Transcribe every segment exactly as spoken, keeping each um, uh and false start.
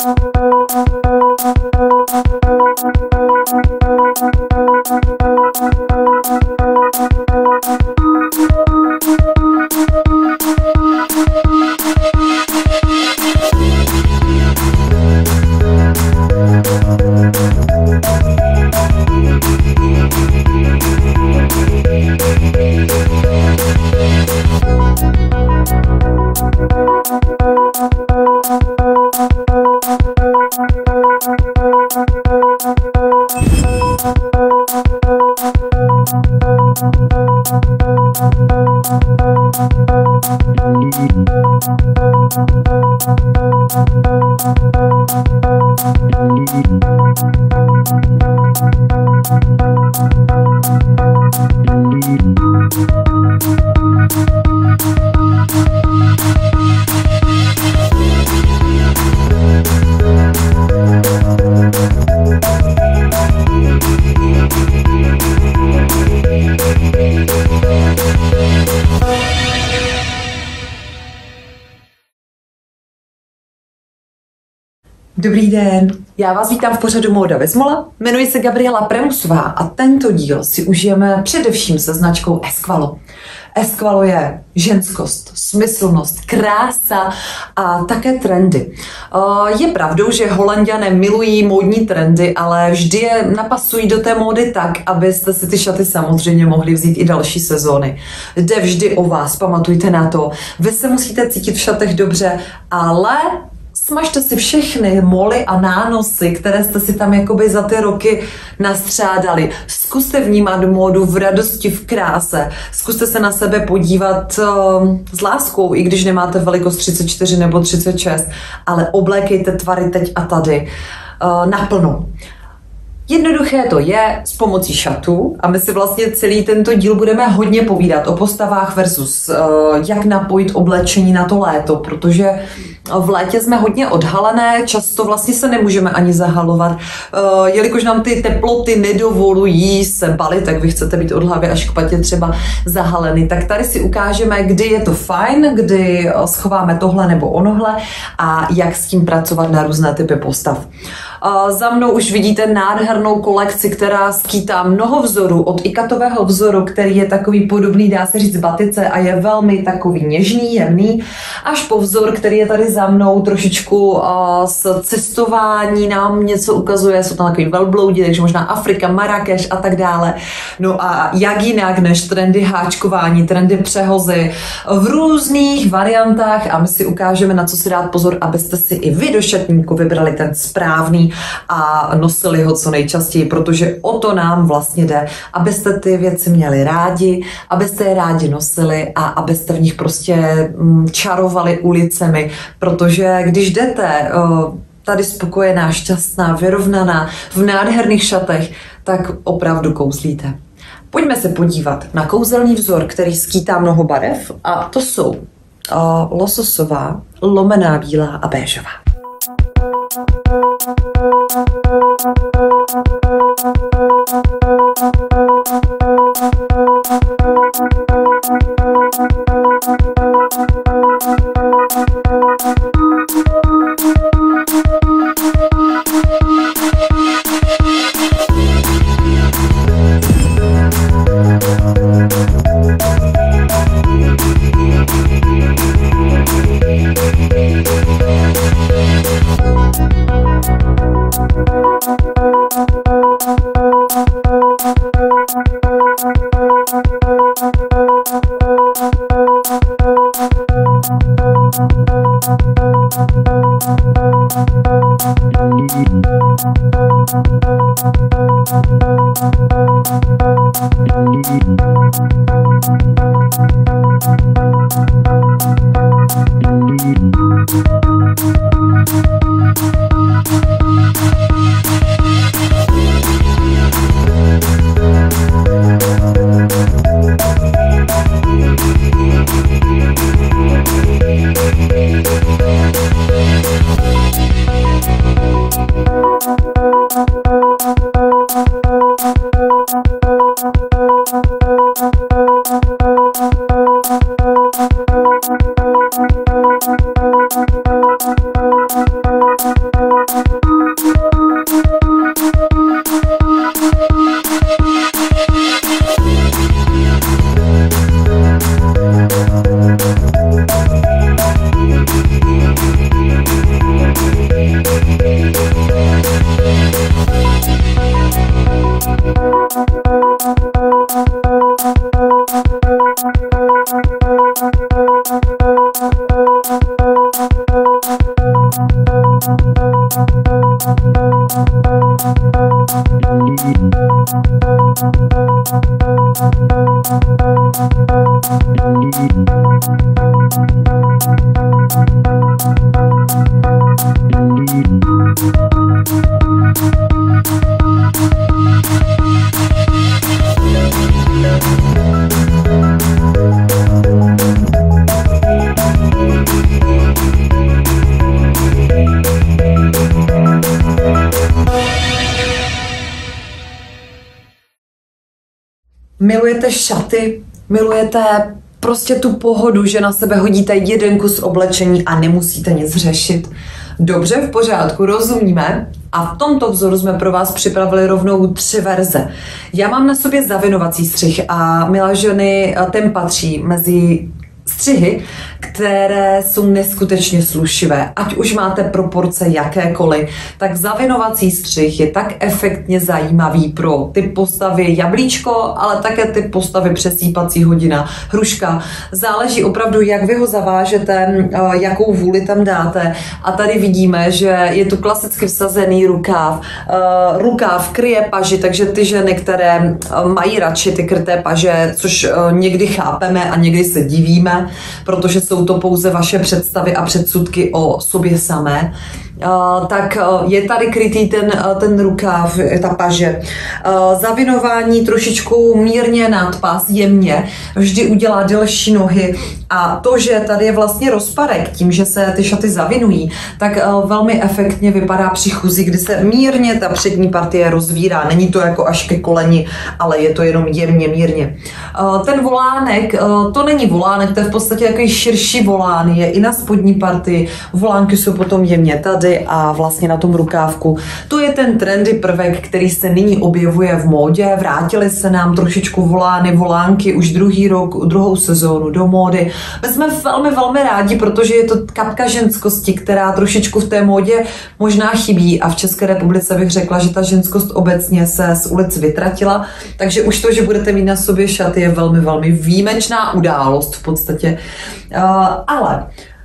Dobrý den, já vás vítám v pořadu Móda Vezmola, jmenuji se Gabriela Premusová a tento díl si užijeme především se značkou Esqualo. Esqualo je ženskost, smyslnost, krása a také trendy. Je pravdou, že Holanďané milují módní trendy, ale vždy je napasují do té módy tak, abyste si ty šaty samozřejmě mohli vzít i další sezóny. Jde vždy o vás, pamatujte na to. Vy se musíte cítit v šatech dobře, ale smažte si všechny moly a nánosy, které jste si tam jakoby za ty roky nastřádali. Zkuste vnímat módu v radosti, v kráse. Zkuste se na sebe podívat uh, s láskou, i když nemáte velikost třicet čtyři nebo třicet šest, ale oblékejte tvary teď a tady uh, naplno. Jednoduché to je s pomocí šatů a my si vlastně celý tento díl budeme hodně povídat o postavách versus uh, jak napojit oblečení na to léto, protože v létě jsme hodně odhalené, často vlastně se nemůžeme ani zahalovat, uh, jelikož nám ty teploty nedovolují se balit, tak vy chcete být od hlavy až k patě třeba zahalený, tak tady si ukážeme, kdy je to fajn, kdy schováme tohle nebo onohle a jak s tím pracovat na různé typy postav. Uh, za mnou už vidíte nádhernou kolekci, která skýtá mnoho vzorů, od ikatového vzoru, který je takový podobný, dá se říct, batice a je velmi takový něžný, jemný, až po vzor, který je tady za mnou trošičku uh, z cestování nám něco ukazuje, jsou tam takový velbloudi, takže možná Afrika, Marrakeš a tak dále. No a jak jinak než trendy háčkování, trendy přehozy v různých variantách a my si ukážeme, na co si dát pozor, abyste si i vy do šatníku vybrali ten správný a nosili ho co nejčastěji, protože o to nám vlastně jde, abyste ty věci měli rádi, abyste je rádi nosili a abyste v nich prostě čarovali ulicemi, protože když jdete tady spokojená, šťastná, vyrovnaná, v nádherných šatech, tak opravdu kouzlíte. Pojďme se podívat na kouzelný vzor, který skýtá mnoho barev a to jsou lososová, lomená bílá a béžová. Milujete šaty? Milujete prostě tu pohodu, že na sebe hodíte jeden kus oblečení a nemusíte nic řešit? Dobře, v pořádku, rozumíme. A v tomto vzoru jsme pro vás připravili rovnou tři verze. Já mám na sobě zavinovací střih a milé ženy, ten patří mezi střihy, které jsou neskutečně slušivé. Ať už máte proporce jakékoliv, tak zavinovací střih je tak efektně zajímavý pro ty postavy jablíčko, ale také ty postavy přesýpací hodina, hruška. Záleží opravdu, jak vy ho zavážete, jakou vůli tam dáte. A tady vidíme, že je tu klasicky vsazený rukáv. Rukáv kryje paži, takže ty ženy, které mají radši ty kryté paže, což někdy chápeme a někdy se divíme, protože jsou to pouze vaše představy a předsudky o sobě samé, Uh, tak uh, je tady krytý ten, uh, ten rukáv, ta paže. Uh, zavinování trošičku mírně nad pás, jemně, vždy udělá delší nohy a to, že tady je vlastně rozparek tím, že se ty šaty zavinují, tak uh, velmi efektně vypadá při chůzi, kdy se mírně ta přední partie rozvírá. Není to jako až ke koleni, ale je to jenom jemně, mírně. Uh, ten volánek, uh, to není volánek, to je v podstatě takový širší volán, je i na spodní partii. Volánky jsou potom jemně tady a vlastně na tom rukávku. To je ten trendy prvek, který se nyní objevuje v módě. Vrátily se nám trošičku volány, volánky už druhý rok, druhou sezónu do módy. My jsme velmi, velmi rádi, protože je to kapka ženskosti, která trošičku v té módě možná chybí a v České republice bych řekla, že ta ženskost obecně se z ulic vytratila, takže už to, že budete mít na sobě šaty, je velmi, velmi výjimečná událost v podstatě. Uh, ale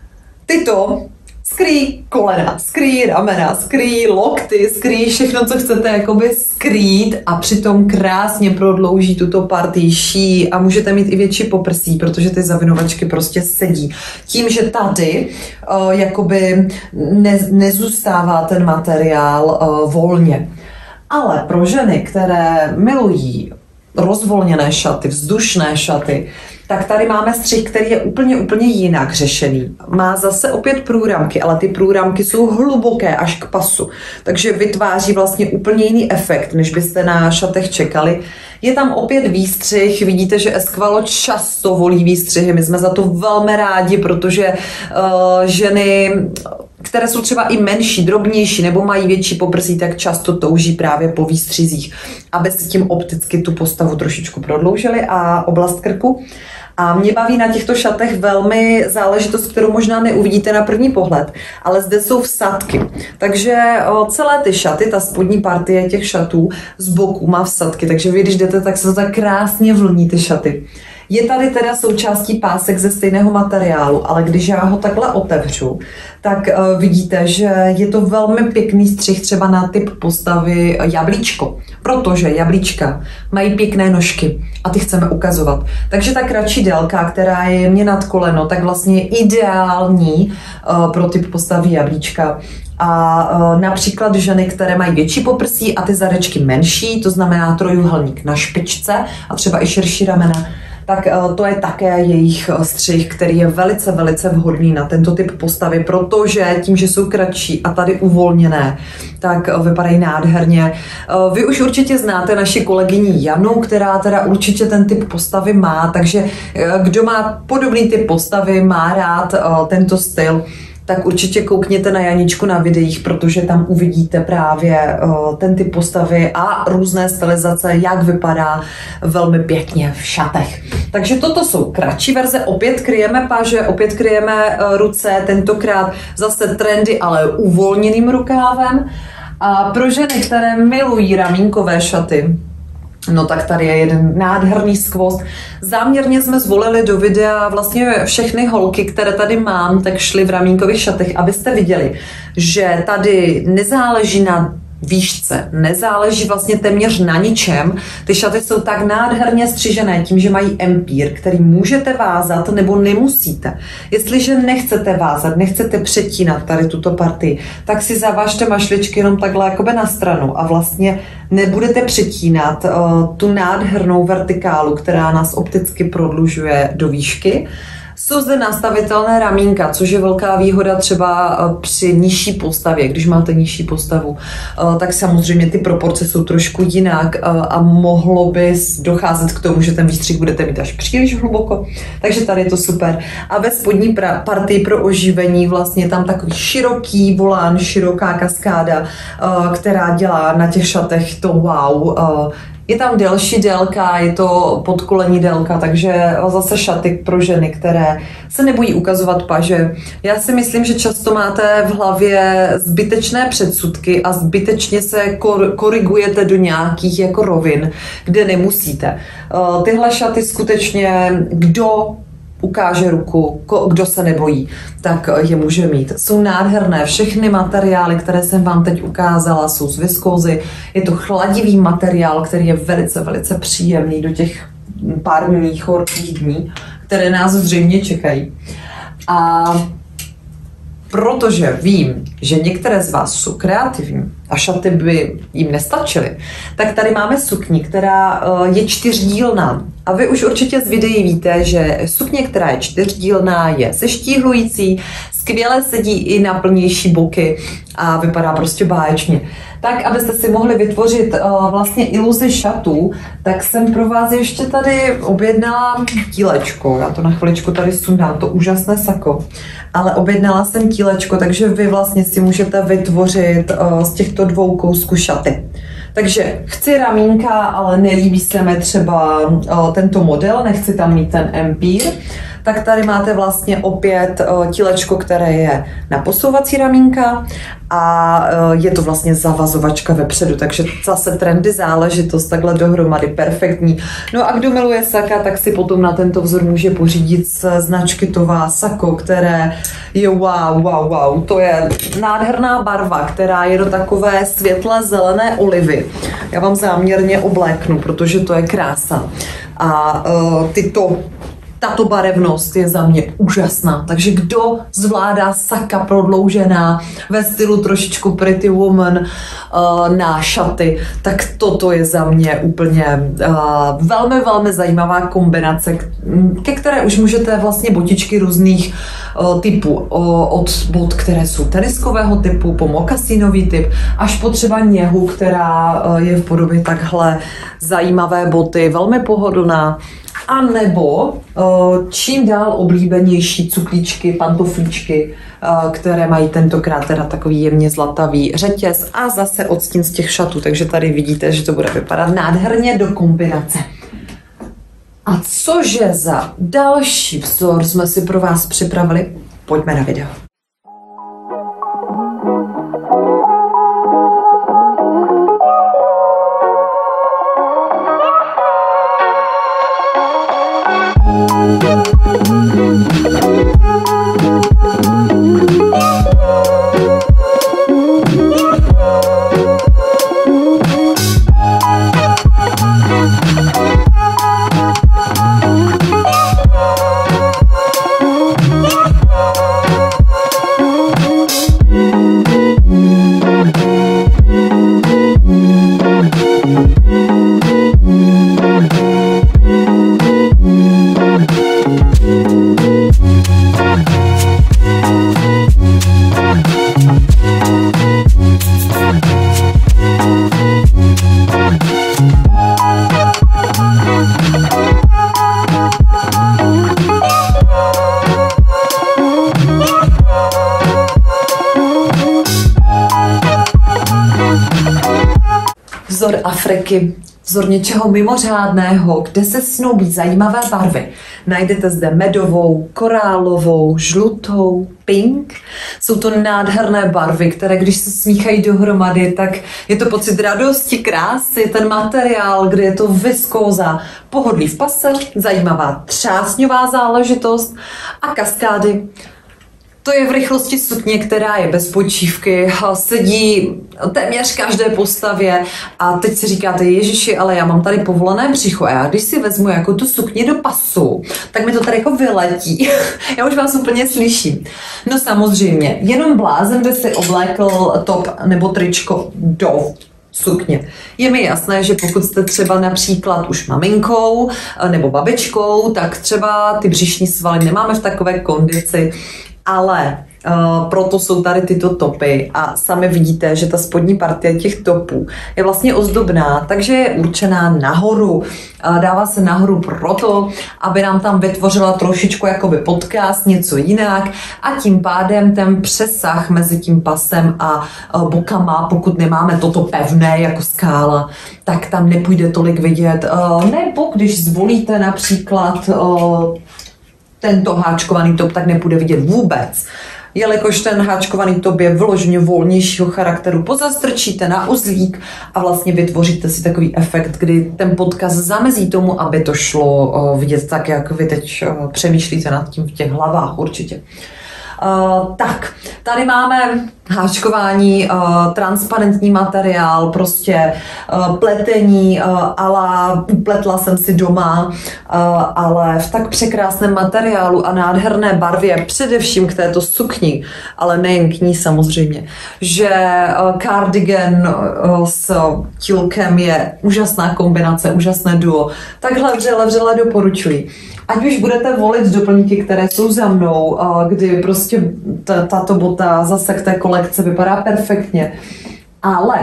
tyto skrýjí kolena, skrýjí ramena, skrýjí lokty, skrýjí všechno, co chcete jakoby skrýt a přitom krásně prodlouží tuto partii ší a můžete mít i větší poprsí, protože ty zavinovačky prostě sedí. Tím, že tady uh, jakoby ne, nezůstává ten materiál uh, volně. Ale pro ženy, které milují rozvolněné šaty, vzdušné šaty, tak tady máme střih, který je úplně, úplně jinak řešený. Má zase opět průramky, ale ty průramky jsou hluboké až k pasu, takže vytváří vlastně úplně jiný efekt, než byste na šatech čekali. Je tam opět výstřih, vidíte, že Esqualo často volí výstřihy, my jsme za to velmi rádi, protože uh, ženy, které jsou třeba i menší, drobnější nebo mají větší poprsí, tak často touží právě po výstřizích, aby si tím opticky tu postavu trošičku prodloužili a oblast krku. A mě baví na těchto šatech velmi záležitost, kterou možná neuvidíte na první pohled, ale zde jsou vsadky. Takže o, celé ty šaty, ta spodní partie těch šatů z boku má vsadky, takže vy, když jdete, tak se to tak krásně vlní ty šaty. Je tady teda součástí pásek ze stejného materiálu, ale když já ho takhle otevřu, tak uh, vidíte, že je to velmi pěkný střih třeba na typ postavy jablíčko, protože jablíčka mají pěkné nožky a ty chceme ukazovat. Takže ta kratší délka, která je jemně nad koleno, tak vlastně je ideální uh, pro typ postavy jablíčka. A uh, například ženy, které mají větší poprsí a ty zadečky menší, to znamená trojúhelník na špičce a třeba i širší ramena, tak to je také jejich střih, který je velice, velice vhodný na tento typ postavy, protože tím, že jsou kratší a tady uvolněné, tak vypadají nádherně. Vy už určitě znáte naši kolegyni Janu, která teda určitě ten typ postavy má, takže kdo má podobný typ postavy, má rád tento styl, tak určitě koukněte na Janičku na videích, protože tam uvidíte právě uh, ten typ postavy a různé stylizace, jak vypadá velmi pěkně v šatech. Takže toto jsou kratší verze, opět kryjeme paže, opět kryjeme uh, ruce, tentokrát zase trendy, ale uvolněným rukávem. A pro ženy, které milují ramínkové šaty, No tak tady je jeden nádherný skvost. Záměrně jsme zvolili do videa vlastně všechny holky, které tady mám, tak šly v ramínkových šatech, abyste viděli, že tady nezáleží na výšce, nezáleží vlastně téměř na ničem. Ty šaty jsou tak nádherně střižené tím, že mají empír, který můžete vázat nebo nemusíte. Jestliže nechcete vázat, nechcete přetínat tady tuto partii, tak si zavažte mašličky jenom takhle jakoby na stranu a vlastně nebudete přetínat uh, tu nádhernou vertikálu, která nás opticky prodlužuje do výšky. Jsou zde nastavitelné ramínka, což je velká výhoda třeba při nižší postavě. Když máte nižší postavu, tak samozřejmě ty proporce jsou trošku jinak a mohlo by docházet k tomu, že ten výstřih budete mít až příliš hluboko. Takže tady je to super. A ve spodní partii pro oživení vlastně tam takový široký volán, široká kaskáda, která dělá na těch šatech to wow. Je tam delší délka, je to podkolení délka, takže zase šaty pro ženy, které se nebojí ukazovat paže. Já si myslím, že často máte v hlavě zbytečné předsudky a zbytečně se kor- korigujete do nějakých jako rovin, kde nemusíte. Tyhle šaty skutečně, kdo ukáže ruku, kdo se nebojí, tak je může mít. Jsou nádherné, všechny materiály, které jsem vám teď ukázala, jsou z viskózy. Je to chladivý materiál, který je velice, velice příjemný do těch pár dní, horkých dní, které nás zřejmě čekají. A protože vím, že některé z vás jsou kreativní a šaty by jim nestačily, tak tady máme sukni, která je čtyřdílná. A vy už určitě z videí víte, že sukně, která je čtyřdílná, je seštíhlující, skvěle sedí i na plnější boky a vypadá prostě báječně. Tak, abyste si mohli vytvořit uh, vlastně iluzi šatů, tak jsem pro vás ještě tady objednala tílečko. Já to na chviličku tady sundám, to úžasné sako. Ale objednala jsem tílečko, takže vy vlastně si můžete vytvořit uh, z těchto dvou kousků šaty. Takže chci ramínka, ale nelíbí se mi třeba uh, tento model, nechci tam mít ten empír. Tak tady máte vlastně opět uh, tílečko, které je na posouvací ramínka a uh, je to vlastně zavazovačka vepředu, takže zase trendy záležitost, takhle dohromady perfektní. No a kdo miluje saka, tak si potom na tento vzor může pořídit z značky Tová sako, které je wow, wow, wow, to je nádherná barva, která je do takové světle zelené olivy. Já vám záměrně obléknu, protože to je krása. A uh, tyto Tato barevnost je za mě úžasná, takže kdo zvládá saka prodloužená ve stylu trošičku Pretty Woman uh, na šaty, tak toto je za mě úplně uh, velmi, velmi zajímavá kombinace, ke které už můžete vlastně botičky různých uh, typů, uh, od bot, které jsou teniskového typu, po mokasínový typ, až po třeba něhu, která uh, je v podobě takhle zajímavé boty, velmi pohodlná. A nebo čím dál oblíbenější cuklíčky, pantoflíčky, které mají tentokrát teda takový jemně zlatavý řetěz a zase odstín z těch šatů, takže tady vidíte, že to bude vypadat nádherně do kombinace. A cože za další vzor jsme si pro vás připravili? Pojďme na video. Vzor Afriky, vzor něčeho mimořádného, kde se snoubí zajímavé barvy. Najdete zde medovou, korálovou, žlutou, pink. Jsou to nádherné barvy, které když se smíchají dohromady, tak je to pocit radosti, krásy, ten materiál, kde je to viskóza, pohodlí v pase, zajímavá třásňová záležitost a kaskády. To je v rychlosti sukně, která je bez počívky, sedí téměř každé postavě a teď si říkáte, ježiši, ale já mám tady povolené břicho a já když si vezmu jako tu sukni do pasu, tak mi to tady jako vyletí. Já už vás úplně slyším. No samozřejmě, jenom blázen by si oblékl top nebo tričko do sukně. Je mi jasné, že pokud jste třeba například už maminkou nebo babičkou, tak třeba ty břišní svaly nemáme v takové kondici, ale uh, proto jsou tady tyto topy a sami vidíte, že ta spodní partie těch topů je vlastně ozdobná, takže je určená nahoru. Uh, dává se nahoru proto, aby nám tam vytvořila trošičku jakoby podcast, něco jinak a tím pádem ten přesah mezi tím pasem a uh, bokama, pokud nemáme toto pevné jako skála, tak tam nepůjde tolik vidět. Uh, nebo když zvolíte například uh, tento háčkovaný top, tak nepůjde vidět vůbec. Jelikož ten háčkovaný top je vyloženě volnějšího charakteru, pozastrčíte na uzlík a vlastně vytvoříte si takový efekt, kdy ten podcast zamezí tomu, aby to šlo uh, vidět tak, jak vy teď uh, přemýšlíte nad tím v těch hlavách určitě. Uh, tak, tady máme háčkování, uh, transparentní materiál, prostě uh, pletení, uh, ala upletla jsem si doma, uh, ale v tak překrásném materiálu a nádherné barvě, především k této sukni, ale nejen k ní samozřejmě, že uh, cardigan uh, s tílkem je úžasná kombinace, úžasné duo. Takhle vřele, vřele doporučuji. Ať už budete volit doplňky, které jsou za mnou, kdy prostě tato bota zase k té kolekce vypadá perfektně. Ale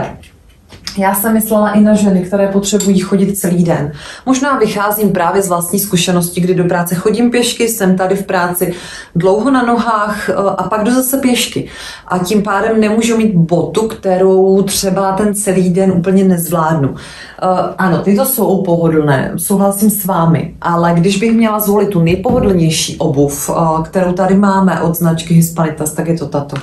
já jsem myslela i na ženy, které potřebují chodit celý den. Možná vycházím právě z vlastní zkušenosti, kdy do práce chodím pěšky, jsem tady v práci dlouho na nohách a pak jdu zase pěšky. A tím pádem nemůžu mít botu, kterou třeba ten celý den úplně nezvládnu. Ano, tyto jsou pohodlné, souhlasím s vámi, ale když bych měla zvolit tu nejpohodlnější obuv, kterou tady máme od značky Hispanitas, tak je to tato.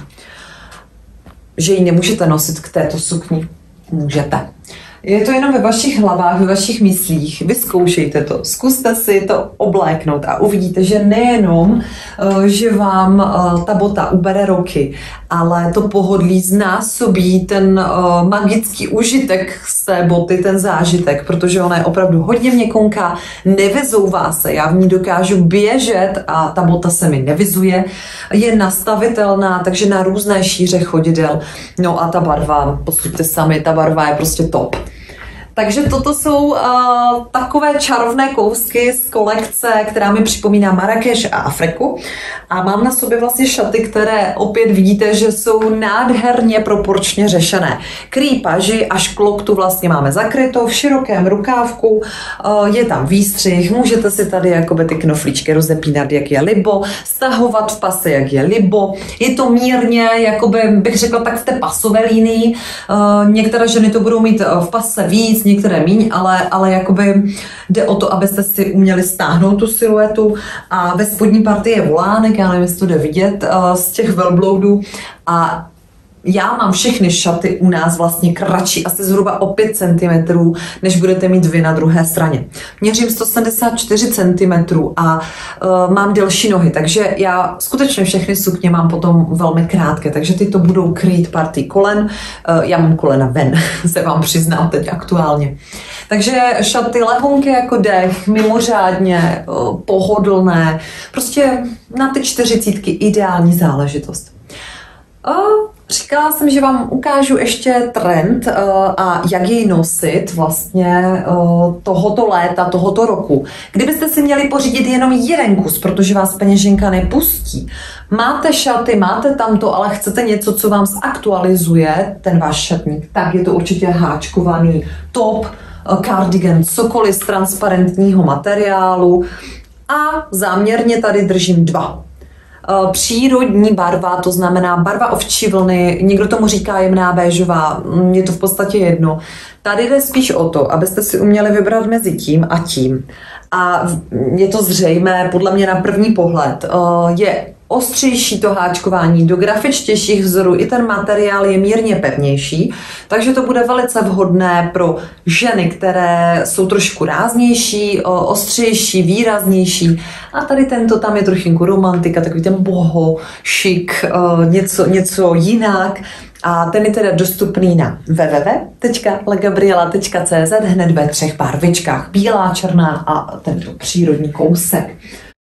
Že ji nemůžete nosit k této sukni. Můžete. Je to jenom ve vašich hlavách, ve vašich myslích. Vyzkoušejte to, zkuste si to obléknout a uvidíte, že nejenom, že vám ta bota ubere ruky, ale to pohodlí znásobí ten magický užitek z té boty, ten zážitek, protože ona je opravdu hodně měkkonká, nevyzouvá se, já v ní dokážu běžet a ta bota se mi nevyzuje, je nastavitelná, takže na různé šíře chodidel. No a ta barva, posuďte sami, ta barva je prostě top. Takže toto jsou uh, takové čarovné kousky z kolekce, která mi připomíná Marrakeš a Afriku. A mám na sobě vlastně šaty, které opět vidíte, že jsou nádherně proporčně řešené. Kryjí paži až k loktu vlastně máme zakryto v širokém rukávku, uh, je tam výstřih, můžete si tady jakoby ty knoflíčky rozepínat, jak je libo, stahovat v pase, jak je libo. Je to mírně, jakoby bych řekla tak v té pasové línii. Uh, některé ženy to budou mít v pase víc, některé míň, ale, ale jakoby jde o to, abyste si uměli stáhnout tu siluetu a ve spodní partii je volánek, já nevím, jestli to jde vidět uh, z těch velbloudů a já mám všechny šaty u nás vlastně kratší, asi zhruba o pět centimetrů, než budete mít vy na druhé straně. Měřím sto sedmdesát čtyři centimetrů a uh, mám delší nohy, takže já skutečně všechny sukně mám potom velmi krátké, takže ty to budou krýt partii kolen. Uh, já mám kolena ven, se vám přiznám teď aktuálně. Takže šaty lehonké jako dech, mimořádně uh, pohodlné, prostě na ty čtyřicítky ideální záležitost. Uh, Říkala jsem, že vám ukážu ještě trend uh, a jak jej nosit vlastně uh, tohoto léta, tohoto roku. Kdybyste si měli pořídit jenom jeden kus, protože vás peněženka nepustí, máte šaty, máte tamto, ale chcete něco, co vám zaktualizuje ten váš šatník, tak je to určitě háčkovaný top, uh, cardigan, cokoliv z transparentního materiálu a záměrně tady držím dva. přírodní barva, to znamená barva ovčí vlny, někdo tomu říká jemná béžová, je to v podstatě jedno. Tady jde spíš o to, abyste si uměli vybrat mezi tím a tím. A je to zřejmé, podle mě na první pohled, je ostřejší to háčkování do grafičtějších vzorů, i ten materiál je mírně pevnější, takže to bude velice vhodné pro ženy, které jsou trošku ráznější, ostřejší, výraznější. A tady tento tam je trochinku romantika, takový ten boho, šik, něco, něco jinak. A ten je teda dostupný na w w w tečka legabriela tečka c z hned ve třech barvičkách. Bílá, černá a tento přírodní kousek.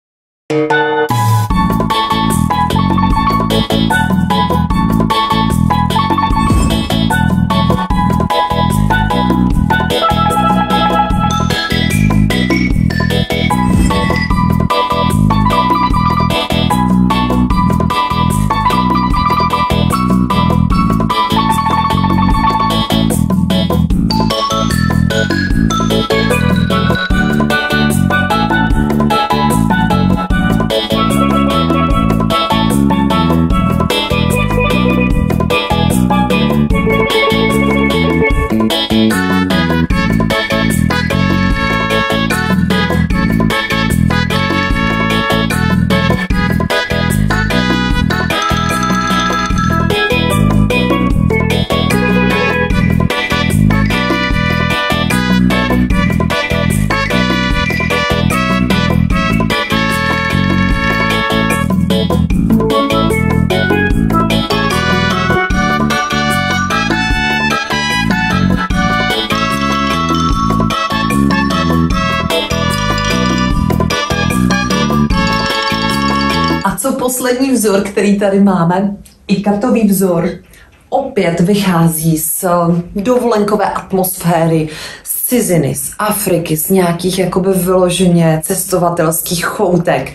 Poslední vzor, který tady máme, i kartový vzor, opět vychází z dovolenkové atmosféry, z ciziny, z Afriky, z nějakých jakoby vyloženě cestovatelských choutek.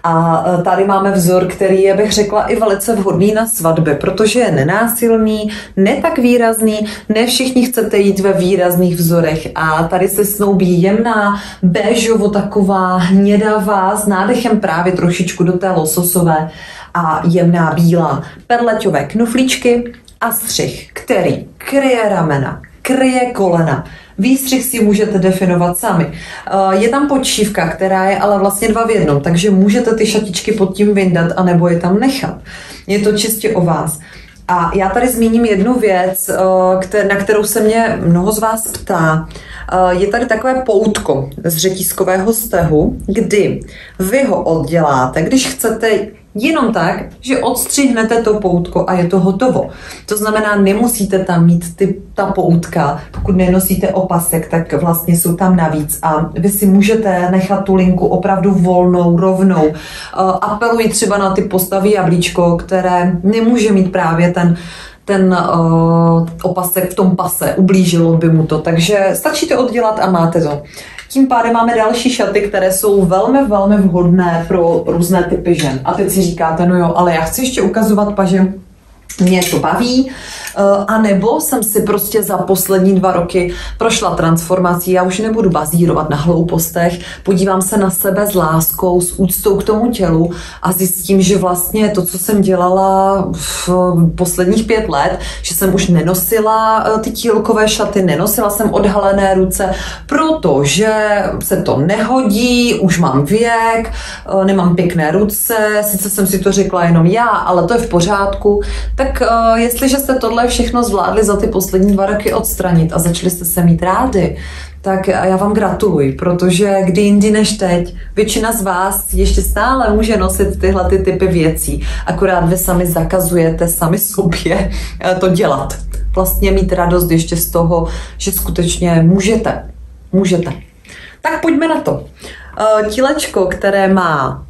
A tady máme vzor, který je, bych řekla, i velice vhodný na svatby, protože je nenásilný, ne tak výrazný, ne všichni chcete jít ve výrazných vzorech a tady se snoubí jemná, béžovo taková hnědavá s nádechem právě trošičku do té lososové a jemná bílá perleťové knoflíčky a střih, který kryje ramena, kryje kolena. Výstřih si můžete definovat sami. Je tam podšívka, která je ale vlastně dva v jednom, takže můžete ty šatičky pod tím vyndat anebo je tam nechat. Je to čistě o vás. A já tady zmíním jednu věc, na kterou se mě mnoho z vás ptá. Je tady takové poutko z řetízkového stehu, kdy vy ho odděláte, když chcete jenom tak, že odstřihnete to poutko a je to hotovo. To znamená, nemusíte tam mít ty, ta poutka, pokud nenosíte opasek, tak vlastně jsou tam navíc a vy si můžete nechat tu linku opravdu volnou, rovnou. Uh, apeluji třeba na ty postavy jablíčko, které nemůže mít právě ten ten uh, opasek v tom pase, ublížilo by mu to, takže stačí to oddělat a máte to. Tím pádem máme další šaty, které jsou velmi, velmi vhodné pro různé typy žen. A teď si říkáte, no jo, ale já chci ještě ukazovat paže, mě to baví, a nebo jsem si prostě za poslední dva roky prošla transformací, já už nebudu bazírovat na hloupostech, podívám se na sebe s láskou, s úctou k tomu tělu a zjistím, že vlastně to, co jsem dělala v posledních pět let, že jsem už nenosila ty tílkové šaty, nenosila jsem odhalené ruce, protože se to nehodí, už mám věk, nemám pěkné ruce, sice jsem si to řekla jenom já, ale to je v pořádku, tak jestliže jste tohle všechno zvládli za ty poslední dva roky odstranit a začali jste se mít rádi, tak já vám gratuluji, protože kdy jindy než teď, většina z vás ještě stále může nosit tyhle ty typy věcí, akorát vy sami zakazujete sami sobě to dělat. Vlastně mít radost ještě z toho, že skutečně můžete. Můžete. Tak pojďme na to. Tílečko, které má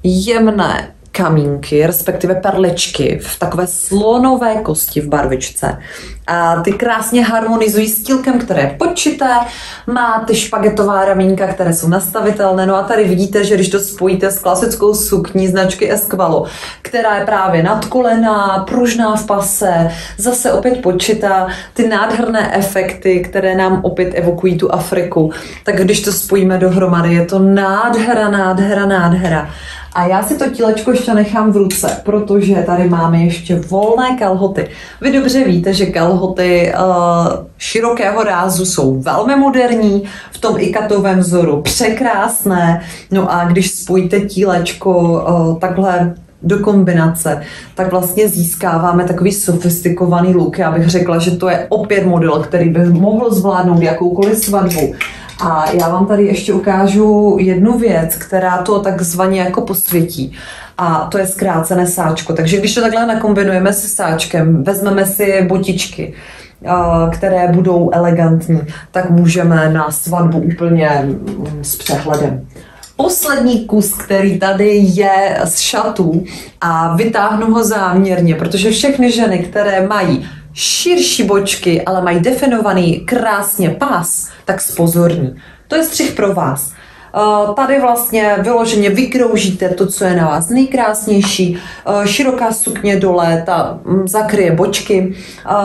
jemné kamínky, respektive perličky v takové slonové kosti v barvičce. A ty krásně harmonizují s tílkem, které je počité, má ty špagetová ramínka, které jsou nastavitelné. No a tady vidíte, že když to spojíte s klasickou sukní značky Esqualo, která je právě nadkolená, pružná v pase, zase opět počitá, ty nádherné efekty, které nám opět evokují tu Afriku, tak když to spojíme dohromady, je to nádhera, nádhera, nádhera. A já si to tílečko ještě nechám v ruce, protože tady máme ještě volné kalhoty. Vy dobře víte, že kalhoty uh, širokého rázu jsou velmi moderní, v tom ikatovém vzoru překrásné. No a když spojíte tílečko uh, takhle do kombinace, tak vlastně získáváme takový sofistikovaný look. Já bych řekla, že to je opět model, který by mohl zvládnout jakoukoliv svatbu. A já vám tady ještě ukážu jednu věc, která to takzvaně jako posvětí. A to je zkrácené sáčko. Takže když to takhle nakombinujeme se sáčkem, vezmeme si botičky, které budou elegantní, tak můžeme na svatbu úplně s přehledem. Poslední kus, který tady je z šatů, a vytáhnu ho záměrně, protože všechny ženy, které mají širší bočky, ale mají definovaný krásně pás, tak spozorní. To je střih pro vás. Tady vlastně vyloženě vykroužíte to, co je na vás nejkrásnější. Široká sukně dole, ta zakryje bočky.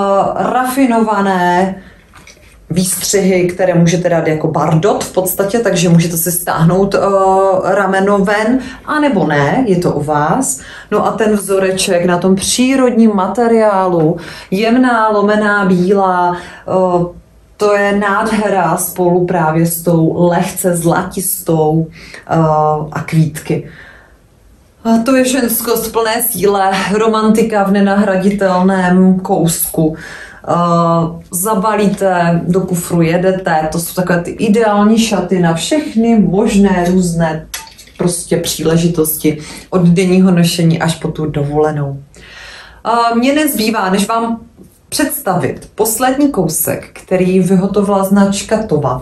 Rafinované výstřihy, které můžete dát jako bardot v podstatě, takže můžete si stáhnout uh, rameno ven, anebo ne, je to u vás. No a ten vzoreček na tom přírodním materiálu, jemná, lomená, bílá, uh, to je nádhera spolu právě s tou lehce zlatistou uh, a kvítky. A to je ženskost v plné síle, romantika v nenahraditelném kousku. Uh, zabalíte, do kufru jedete, to jsou takové ty ideální šaty na všechny možné různé prostě příležitosti od denního nošení až po tu dovolenou. Uh, mně nezbývá, než vám představit poslední kousek, který vyhotovila značka Tova.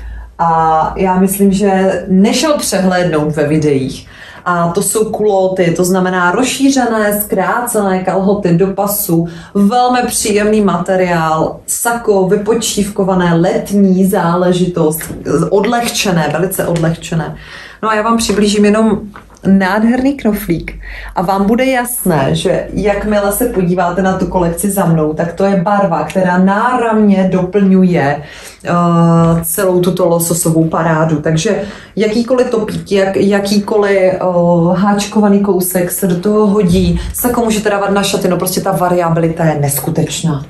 A já myslím, že nešel přehlédnout ve videích. A to jsou kulóty, to znamená rozšířené, zkrácené kalhoty do pasu, velmi příjemný materiál, sako, vypočívkované, letní záležitost, odlehčené, velice odlehčené. No a já vám přiblížím jenom nádherný knoflík a vám bude jasné, že jakmile se podíváte na tu kolekci za mnou, tak to je barva, která náramně doplňuje uh, celou tuto lososovou parádu. Takže jakýkoliv topík, jak, jakýkoliv uh, háčkovaný kousek se do toho hodí, sako můžete dávat na šaty, no prostě ta variabilita je neskutečná.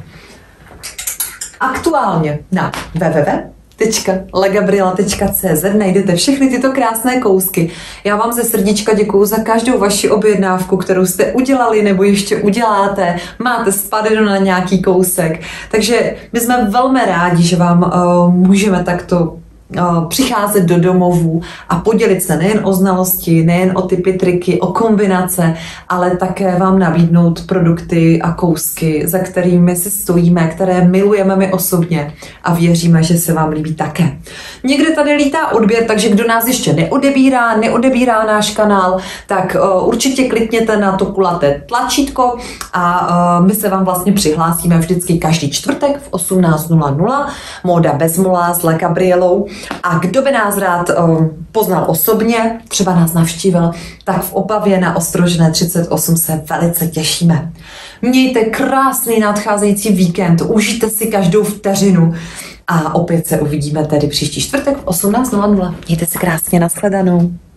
Aktuálně na www tečka legabriela tečka cé zet najdete všechny tyto krásné kousky. Já vám ze srdíčka děkuju za každou vaši objednávku, kterou jste udělali nebo ještě uděláte. Máte spadeno na nějaký kousek. Takže my jsme velmi rádi, že vám uh, můžeme takto přicházet do domovů a podělit se nejen o znalosti, nejen o typy, triky, o kombinace, ale také vám nabídnout produkty a kousky, za kterými si stojíme, které milujeme my osobně a věříme, že se vám líbí také. Někde tady lítá odběr, takže kdo nás ještě neodebírá, neodebírá náš kanál, tak uh, určitě klikněte na to kulaté tlačítko a uh, my se vám vlastně přihlásíme vždycky každý čtvrtek v osmnáct nula nula. Móda bez mola s Le Gabrielou. A kdo by nás rád um, poznal osobně, třeba nás navštívil, tak v Opavě na Ostrožné třicet osm se velice těšíme. Mějte krásný nadcházející víkend, užijte si každou vteřinu a opět se uvidíme tedy příští čtvrtek v osmnáct nula nula. Mějte se krásně, nashledanou.